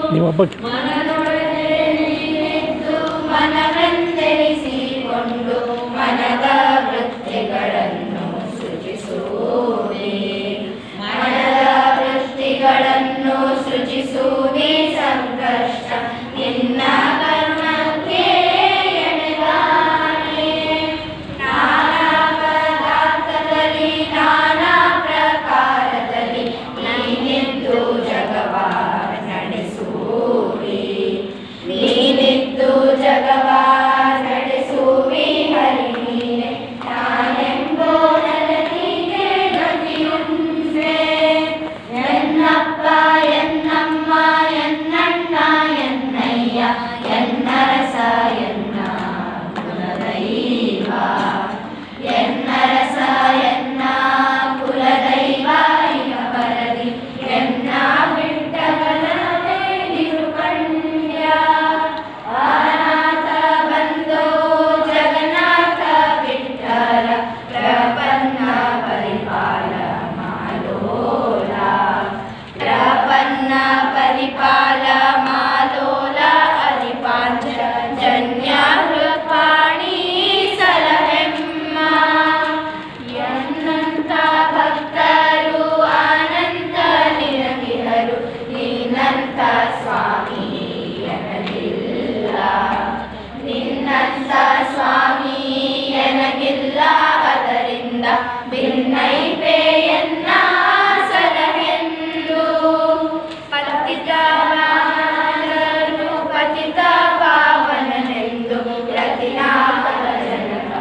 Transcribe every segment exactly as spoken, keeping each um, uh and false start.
ನೀವು ಹಬ್ಬಕ್ಕೆ ಮನವೆಂದೆನಿಸಿಕೊಂಡು ಮನದ ವೃತ್ತಿಗಳನ್ನು ಸೃಜಿಸುವೆ ಮನದ ವೃತ್ತಿಗಳನ್ನು ಸೃಜಿಸುವೆ ಸಂಕಷ್ಟ ನಿನ್ನ ಕರ್ಮಕ್ಕೆ ಎಣೆದಾನೆ ನಾನಾ ಪದಾರ್ಥದಲ್ಲಿ ನಾನಾ ಪ್ರಕಾರದಲ್ಲಿ ನೀನೆದ್ದು ಜಗವ ನಡೆಸುವೆ ನೀನೆದ್ದು ಜಗವ ನಡೆಸುವೆ ಹರಿ ನೀನೆ ನಾನೆಂಬೋ ನನಗೆ ಗತಿಯುಂಟೆ ಎನ್ನಪ್ಪ ಎನ್ನಮ್ಮ ಎನ್ನಣ್ಣ ಎನ್ನಯ್ಯ ಎನ್ನರಸ ಎನ್ನ ಕುಲದೈವ ಎನ್ನರಸ ಎನ್ನ ಕುಲದೈವ ಇಹ ಬರದಿ ಎನ್ನ ಬಿಟ್ಟಗಲದೆ ನಿರುಕಂಡ್ಯ ಅನಾಥ ಬಂಧೋ ಜಗನ್ನಾಥ ಬಿಟ್ಟರ ಪ್ರಪನ್ನ ಪರಿಪಾಲ ಮಾಲೋಲ ಪ್ರಪನ್ನ ಪರಿಪಾಲ ಮಾಲೋಲ ಅಧಿಪಾಂಚ ಜನ್ಯ ಕೃಪಾಣಿ ಸಲಹೆಮ್ಮ ಎನ್ನಂತ ಭಕ್ತರು ಅನಂತ ನಿನಗಿಹರು ನಿನ್ನಂತ ಸ್ವಾಮಿ ಎನಗಿಲ್ಲ ನಿನ್ನಂತ ಸ್ವಾಮಿ ಎನಗಿಲ್ಲ ಅದರಿಂದ ಭಿನ್ನೈಪೆ ಎನ್ನ ಸಲಹೆಂದು ಪತಿತ ಪತಿತ ಪಾವನನೆಂದು ರಘುನಾಥ ಜನಕ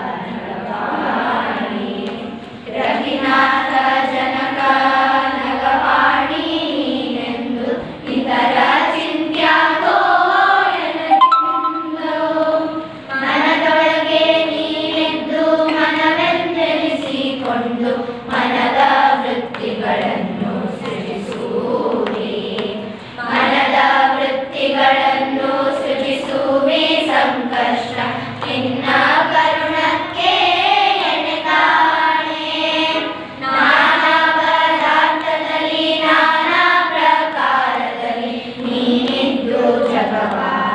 ನಗವಾಣಿ ರಘುನಾಥ ಜನಕ ನಗವಾಣಿ ನೀನೆಂದು ಇತರ ಚಿಂತ್ಯಾಗೋ ಎನಗಿಂದು ಮನದೊಳಗೆ ನೀನೆದ್ದು ಮನವೆಂದೆನಿಸಿಕೊಂಡು ಮನದ ವೃತ್ತಿಗಳನ್ನು ಸೃಜಿಸುವೆ ಮನದ ವೃತ್ತಿಗಳನ್ನು ಸೃಜಿಸುವೆ ಸಂಕಷ್ಟ ನಿನ್ನ ಕರುಣಕ್ಕೆ ಎಣೆದಾಣೆ ನಾನಾ ಪದಾರ್ಥದಲ್ಲಿ ನಾನಾ ಪ್ರಕಾರದಲ್ಲಿ ನೀನಿದ್ದು ಜಗವ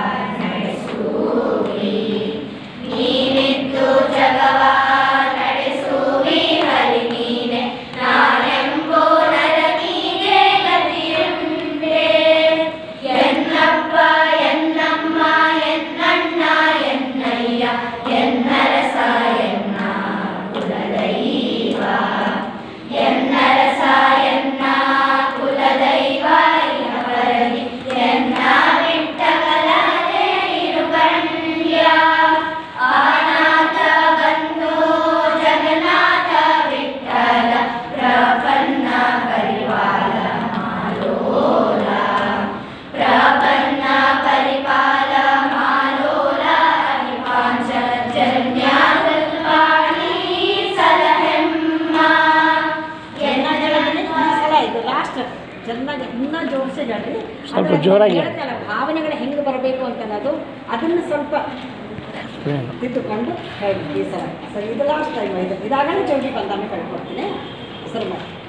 ನಡೆಸುವೆ ನೀನಿದ್ದು ಜಗವ ನಡೆಸುವೆ ಹರಿ ನೀನೆ ನಾನೆಂಬೋ ನರನಿಗೆ ಗತಿಯುಂಟೆ ಎನ್ನಪ್ಪ ಎನ್ನಮ್ಮ ಎನ್ನಣ್ಣ ಎನ್ನಯ್ಯ ಎನ್ನರಸ ಎನ್ನ ಕುಲದೈವ ಎನ್ನರಸ ಎನ್ನ ಕುಲದೈವ ಇಹ ಬರದಿ ಎನ್ನ ಬಿಟ್ಟಗಲದೆ ಇರುಕಂಡ್ಯ ಅನಾಥ ಬಂಧೋ ಜಗನ್ನಾಥ ವಿಠ್ಠಲ ಪ್ರಪನ್ನ ಪರಿಪಾಲ ಮಾಲೋಲ ಪ್ರಪನ್ನ ಪರಿಪಾಲ ಮಾಲೋಲ ಅಧಿಪಾಂಚ ಜನ್ಯ ಕೃಪಾಣಿ ಸಲಹೆಮ್ಮ ಇದು ಲಾಸ್ಟ್ ಚೆನ್ನಾಗಿ ಇನ್ನೂ ಜೋಡಿಸಿ ಹೇಳಿ ಸ್ವಲ್ಪ ಜೋರಾಗಿ. ಹೇಳ್ತಲ್ಲ ಭಾವನೆಗಳು ಹೆಂಗೆ ಬರಬೇಕು ಅಂತ ಅನ್ನೋದು ಅದನ್ನು ಸ್ವಲ್ಪ ತಿದ್ದುಕೊಂಡು ಹೇಳಿ ಈ ಸಲ ಸರಿ ಇದು ಲಾಸ್ಟ್ ಟೈಮ್ ಇದು ಇದಾಗಲೇ ಜೋಡಿ ಬಂದಾನೆ ಕಳ್ಕೊಡ್ತೀನಿ ಸರಿ ಮಾಡಿ